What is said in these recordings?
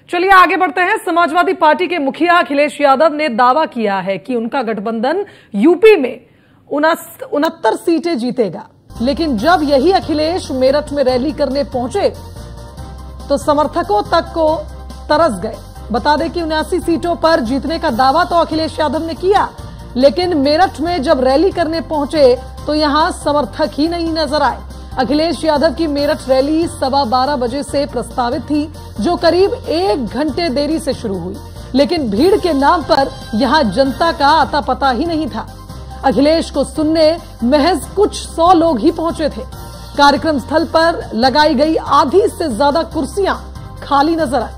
चलिए आगे बढ़ते हैं। समाजवादी पार्टी के मुखिया अखिलेश यादव ने दावा किया है कि उनका गठबंधन यूपी में 69 सीटें जीतेगा, लेकिन जब यही अखिलेश मेरठ में रैली करने पहुंचे तो समर्थकों तक को तरस गए। बता दें कि 79 सीटों पर जीतने का दावा तो अखिलेश यादव ने किया, लेकिन मेरठ में जब रैली करने पहुंचे तो यहां समर्थक ही नहीं नजर आए। अखिलेश यादव की मेरठ रैली 12:15 बजे से प्रस्तावित थी, जो करीब 1 घंटे देरी से शुरू हुई, लेकिन भीड़ के नाम पर यहां जनता का अता पता ही नहीं था। अखिलेश को सुनने महज कुछ 100 लोग ही पहुंचे थे। कार्यक्रम स्थल पर लगाई गई आधी से ज्यादा कुर्सियां खाली नजर आई।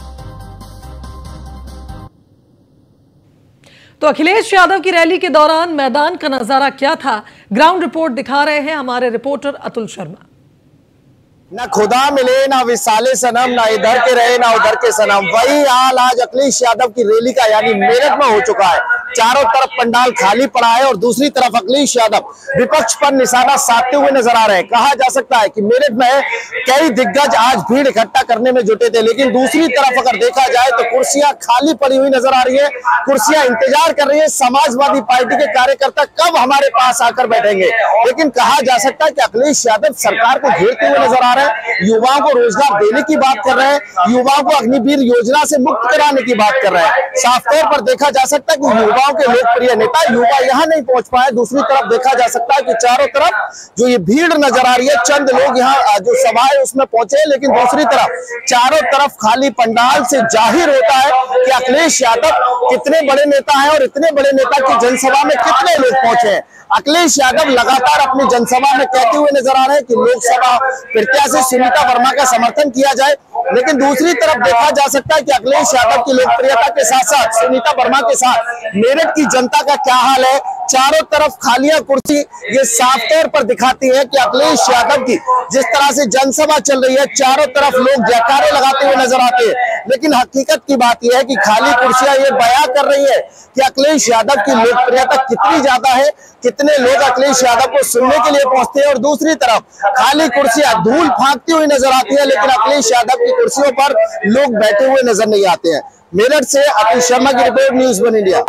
तो अखिलेश यादव की रैली के दौरान मैदान का नजारा क्या था, ग्राउंड रिपोर्ट दिखा रहे हैं हमारे रिपोर्टर अतुल शर्मा। ना खुदा मिले ना विसाले सनम, ना इधर के रहे ना उधर के सनम, वही हाल आज अखिलेश यादव की रैली का यानी मेरठ में हो चुका है। चारों तरफ पंडाल खाली पड़ा है और दूसरी तरफ अखिलेश यादव विपक्ष पर निशाना साधते हुए नजर आ रहे हैं। कहा जा सकता है कि मेरठ में कई दिग्गज आज भीड़ इकट्ठा करने में जुटे थे, लेकिन दूसरी तरफ अगर देखा जाए तो कुर्सियां खाली पड़ी हुई नजर आ रही है। कुर्सियां इंतजार कर रही है समाजवादी पार्टी के कार्यकर्ता कब हमारे पास आकर बैठेंगे। लेकिन कहा जा सकता है कि अखिलेश यादव सरकार को घेरते हुए नजर आ रहे हैं, युवाओं को रोजगार देने की बात कर रहे हैं, युवाओं को अग्निवीर योजना से मुक्त कराने की बात कर रहे हैं। साफ तौर पर देखा जा सकता है कि युवाओं के लोकप्रिय नेता युवा यहां नहीं पहुंच पाए। दूसरी तरफ देखा जा सकता है कि चारों तरफ जो ये भीड़ नजर आ रही है, चंद लोग यहाँ जो सभा है उसमें पहुंचे, लेकिन दूसरी तरफ चारों तरफ खाली पंडाल से जाहिर होता है कि अखिलेश यादव कितने बड़े नेता हैं और इतने बड़े नेता की जनसभा में कितने लोग पहुंचे हैं। अखिलेश यादव लगातार अपनी जनसभा में कहते हुए नजर आ रहे हैं कि लोकसभा प्रत्याशी सुनीता वर्मा का समर्थन किया जाए, लेकिन दूसरी तरफ देखा जा सकता है कि अखिलेश यादव की लोकप्रियता के साथ साथ सुनीता वर्मा के साथ मेरठ की जनता का क्या हाल है। चारों तरफ खालियां कुर्सी ये साफ तौर पर दिखाती है कि अखिलेश यादव की जिस तरह से जनसभा चल रही है, चारों तरफ लोग जयकारे लगाते हुए नजर आते हैं, लेकिन हकीकत की बात यह है कि खाली कुर्सियां ये बयां कर रही है कि अखिलेश यादव की लोकप्रियता कितनी ज्यादा है, कितने लोग अखिलेश यादव को सुनने के लिए पहुंचते हैं। और दूसरी तरफ खाली कुर्सियां धूल फांकती हुई नजर आती है, लेकिन अखिलेश यादव की कुर्सियों पर लोग बैठे हुए नजर नहीं आते हैं। मेरठ से अतुल शर्मा की रिपोर्ट, न्यूज़ 1 इंडिया।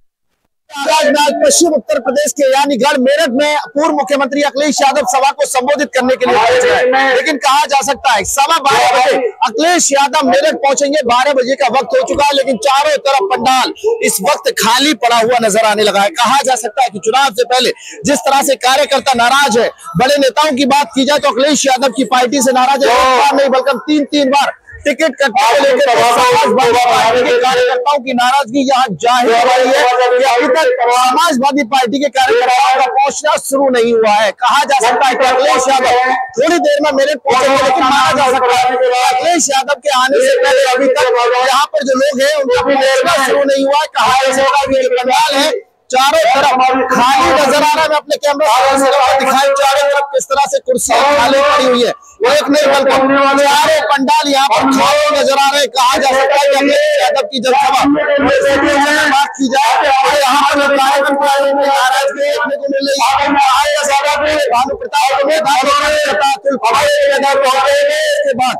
पश्चिम उत्तर प्रदेश के यानी गढ़ मेरठ में पूर्व मुख्यमंत्री अखिलेश यादव सभा को संबोधित करने के लिए पहुंच गए, लेकिन कहा जा सकता है 12:15 बजे अखिलेश यादव मेरठ पहुंचेंगे। 12 बजे का वक्त हो चुका है, लेकिन चारों तरफ पंडाल इस वक्त खाली पड़ा हुआ नजर आने लगा है। कहा जा सकता है कि चुनाव से पहले जिस तरह से कार्यकर्ता नाराज है, बड़े नेताओं की बात की जाए तो अखिलेश यादव की पार्टी से नाराज है। एक बार नहीं बल्कि 3-3 बार टिकट कटने को लेकर समाजवादी कार्यकर्ताओं की नाराजगी यहाँ जाहिर हो रही है कि अभी तक समाजवादी पार्टी के कार्यकर्ताओं का पहुंचना शुरू नहीं हुआ है। कहा जा सकता है कि अखिलेश यादव थोड़ी देर में मेरठ पहुंचेंगे, लेकिन माना जा सकता है कि अखिलेश यादव के आने से पहले अभी तक यहाँ पर जो लोग हैं उनका पहुंचना शुरू नहीं हुआ है। कहा जा सकता है कि पंडाल है चारों तरफ खाली नजर आ रहा है। मैं अपने कैमरा से दिखाई, चारों तरफ किस तरह से कुर्सियां खाली पड़ी हुई है, एक नहीं बल्कि चारों पंडाल यहाँ पर खाली नजर आ रहे हैं। कहा जा सकता है कि अखिलेश यादव की जनसभा बात की जाए तो यहाँ पर नाराजगी देखने को मिल रही है। भानु प्रताप इसके बाद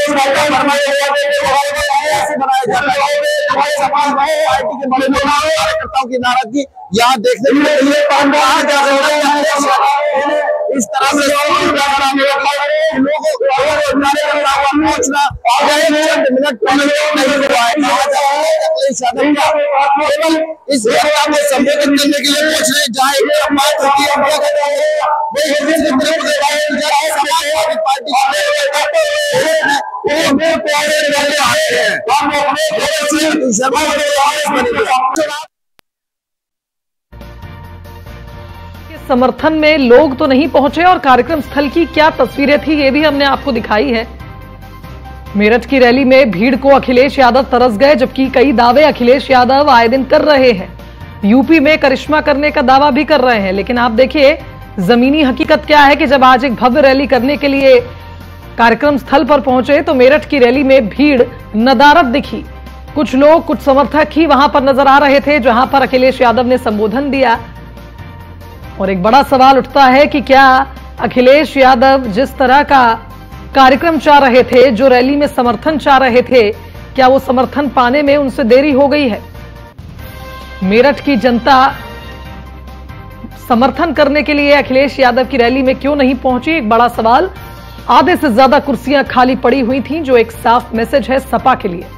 पार्टी के बड़े कार्यकर्ताओं की नाराजगी यहाँ देखने को मिल रही है। इस तरह से लोगों को पहुंचना चंद मिनट नहीं हुआ है। अखिलेश यादव केवल इस जनता को संबोधित करने के लिए पहुंच रहे, जहाँ एक बात होती है समर्थन में लोग तो नहीं पहुंचे और कार्यक्रम स्थल की क्या तस्वीरें थी ये भी हमने आपको दिखाई है। मेरठ की रैली में भीड़ को अखिलेश यादव तरस गए, जबकि कई दावे अखिलेश यादव आए दिन कर रहे हैं। यूपी में करिश्मा करने का दावा भी कर रहे हैं, लेकिन आप देखिए जमीनी हकीकत क्या है कि जब आज एक भव्य रैली करने के लिए कार्यक्रम स्थल पर पहुंचे तो मेरठ की रैली में भीड़ नदारद दिखी। कुछ लोग, कुछ समर्थक ही वहां पर नजर आ रहे थे जहां पर अखिलेश यादव ने संबोधन दिया। और एक बड़ा सवाल उठता है कि क्या अखिलेश यादव जिस तरह का कार्यक्रम चाह रहे थे, जो रैली में समर्थन चाह रहे थे, क्या वो समर्थन पाने में उनसे देरी हो गई है? मेरठ की जनता समर्थन करने के लिए अखिलेश यादव की रैली में क्यों नहीं पहुंची? एक बड़ा सवाल। आधे से ज्यादा कुर्सियां खाली पड़ी हुई थी, जो एक साफ मैसेज है सपा के लिए।